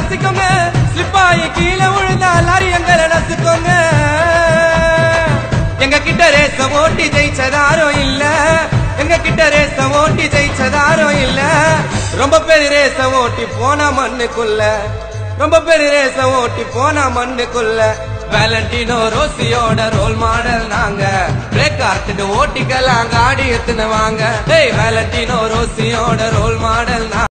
ரசிக்கோங்க ஸ்லிப்பாயி கீழே விழுந்தா லாரி எங்களை ரசிக்கோங்க எங்க கிட்ட ரேச ஓட்டி ஜெயிச்சதாரோ இல்ல எங்க கிட்ட ரேச ஓட்டி ஜெயிச்சதாரோ இல்ல ரொம்ப பேரு ரேச ஓட்டி போனா மண்ணுக்குள்ள ரொம்ப பேரு ரேச ஓட்டி போனா மண்ணுக்குள்ள வேலண்டினோ ரோசியோட ரோல் மாடல் நாங்க பிரேக் ஆர்த்துட்டு ஓட்டிக்கலாம் காடி எத்துன வாங்க வேலண்டினோ ரோசியோட ரோல் மாடல்